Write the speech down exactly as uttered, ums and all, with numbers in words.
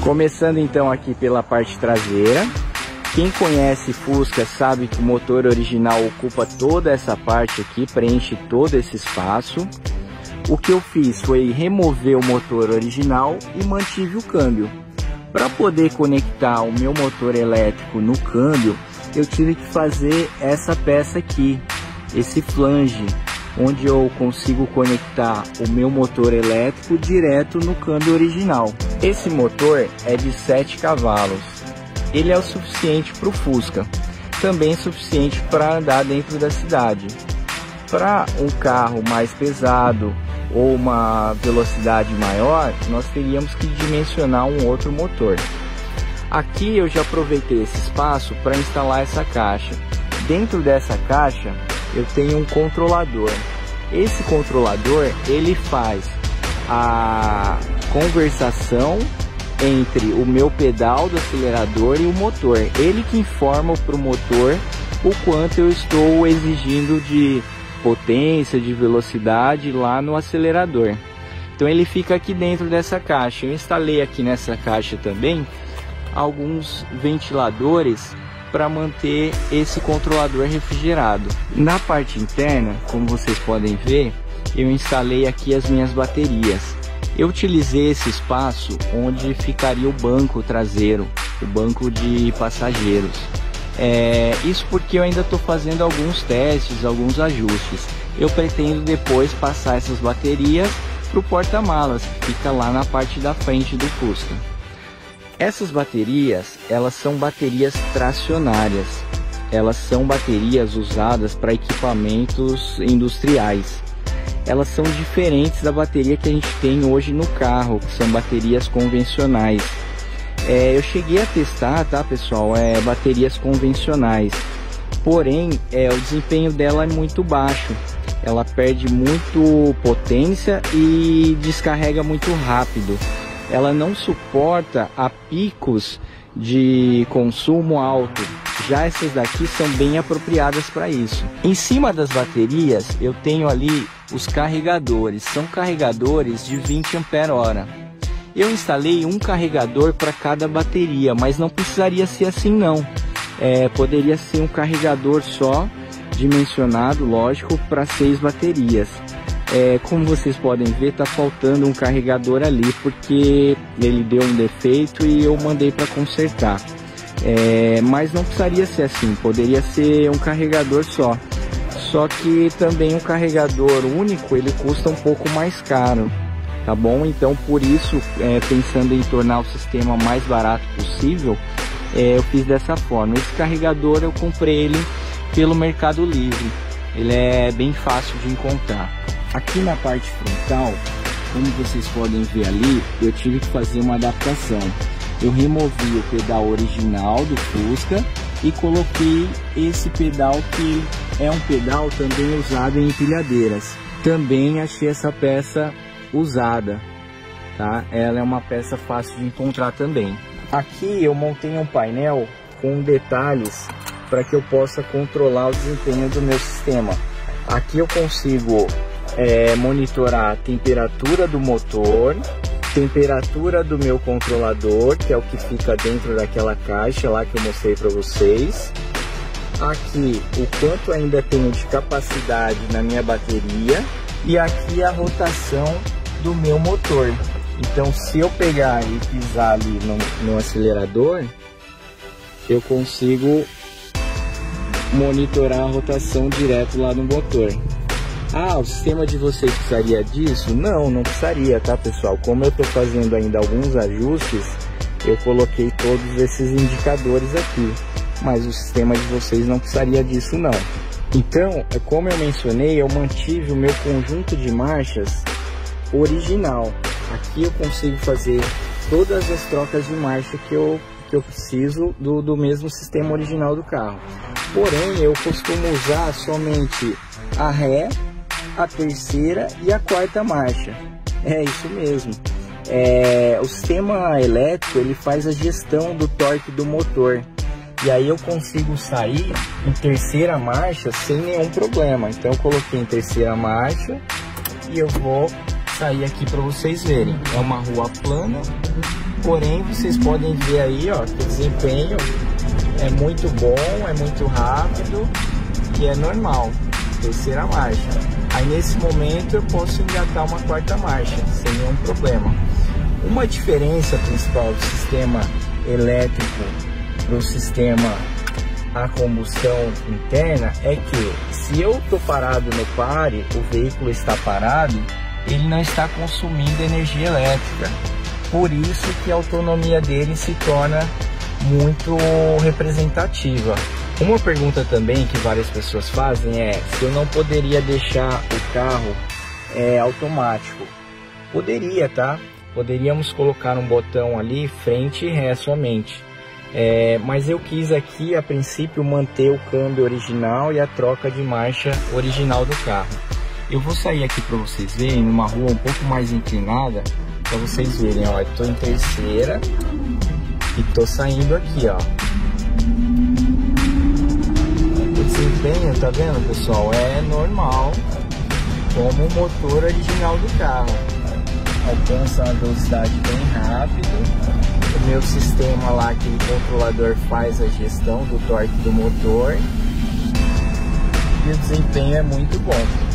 Começando então aqui pela parte traseira. Quem conhece Fusca sabe que o motor original ocupa toda essa parte aqui, preenche todo esse espaço. O que eu fiz foi remover o motor original e mantive o câmbio. Para poder conectar o meu motor elétrico no câmbio, eu tive que fazer essa peça aqui, esse flange, onde eu consigo conectar o meu motor elétrico direto no câmbio original. Esse motor é de sete cavalos. Ele é o suficiente para o Fusca, também suficiente para andar dentro da cidade. Para um carro mais pesado ou uma velocidade maior, nós teríamos que dimensionar um outro motor. Aqui eu já aproveitei esse espaço para instalar essa caixa. Dentro dessa caixa eu tenho um controlador. Esse controlador ele faz a conversação entre o meu pedal do acelerador e o motor. Ele que informa para o motor o quanto eu estou exigindo de potência, de velocidade lá no acelerador. Então ele fica aqui dentro dessa caixa. Eu instalei aqui nessa caixa também alguns ventiladores para manter esse controlador refrigerado. Na parte interna, como vocês podem ver, eu instalei aqui as minhas baterias. Eu utilizei esse espaço onde ficaria o banco traseiro, o banco de passageiros. É, isso porque eu ainda estou fazendo alguns testes, alguns ajustes. Eu pretendo depois passar essas baterias para o porta-malas, que fica lá na parte da frente do Fusca. Essas baterias, elas são baterias tracionárias. Elas são baterias usadas para equipamentos industriais. Elas são diferentes da bateria que a gente tem hoje no carro, que são baterias convencionais. É, eu cheguei a testar, tá pessoal, é, baterias convencionais, porém é, o desempenho dela é muito baixo. Ela perde muito potência e descarrega muito rápido. Ela não suporta a picos de consumo alto. Já essas daqui são bem apropriadas para isso. Em cima das baterias eu tenho ali os carregadores. São carregadores de vinte ampere hora. Eu instalei um carregador para cada bateria, mas não precisaria ser assim não. É, poderia ser um carregador só, dimensionado, lógico, para seis baterias. É, como vocês podem ver, tá faltando um carregador ali porque ele deu um defeito e eu mandei para consertar. É, mas não precisaria ser assim, poderia ser um carregador só. Só que também um carregador único ele custa um pouco mais caro, tá bom? Então por isso, é, pensando em tornar o sistema mais barato possível, é, eu fiz dessa forma. Esse carregador eu comprei ele pelo Mercado Livre, ele é bem fácil de encontrar. Aqui na parte frontal, como vocês podem ver ali, eu tive que fazer uma adaptação. Eu removi o pedal original do Fusca e coloquei esse pedal que é um pedal também usado em empilhadeiras. Também achei essa peça usada, tá? Ela é uma peça fácil de encontrar também. Aqui eu montei um painel com detalhes para que eu possa controlar o desempenho do meu sistema. Aqui eu consigo é, monitorar a temperatura do motor, temperatura do meu controlador, que é o que fica dentro daquela caixa lá que eu mostrei para vocês. Aqui o quanto ainda tenho de capacidade na minha bateria e aqui a rotação do meu motor. Então se eu pegar e pisar ali no, no acelerador, eu consigo monitorar a rotação direto lá no motor. Ah, o sistema de vocês precisaria disso? Não, não precisaria, tá pessoal? Como eu estou fazendo ainda alguns ajustes, eu coloquei todos esses indicadores aqui, mas o sistema de vocês não precisaria disso não. Então, como eu mencionei, eu mantive o meu conjunto de marchas original. Aqui eu consigo fazer todas as trocas de marcha que eu, que eu preciso do, do mesmo sistema original do carro. Porém, eu costumo usar somente a ré, a terceira e a quarta marcha. É isso mesmo. É, o sistema elétrico ele faz a gestão do torque do motor. E aí eu consigo sair em terceira marcha sem nenhum problema. Então eu coloquei em terceira marcha e eu vou sair aqui para vocês verem. É uma rua plana Porém, vocês podem ver aí, ó, que o desempenho é muito bom, é muito rápido e é normal. Terceira marcha. Aí nesse momento eu posso engatar uma quarta marcha sem nenhum problema. Uma diferença principal do sistema elétrico para o sistema a combustão interna é que se eu estou parado no pare, o veículo está parado, ele não está consumindo energia elétrica. Por isso que a autonomia dele se torna muito representativa. Uma pergunta também que várias pessoas fazem é se eu não poderia deixar o carro é, automático. Poderia, tá? Poderíamos colocar um botão ali, frente e ré somente. É, mas eu quis aqui, a princípio, manter o câmbio original e a troca de marcha original do carro. Eu vou sair aqui para vocês verem, numa rua um pouco mais inclinada, para vocês verem, ó, eu tô em terceira e tô saindo aqui, ó. O desempenho, tá vendo, pessoal? É normal, como o motor original do carro. Alcança uma velocidade bem rápido. O meu sistema lá, aquele controlador, faz a gestão do torque do motor. E o desempenho é muito bom.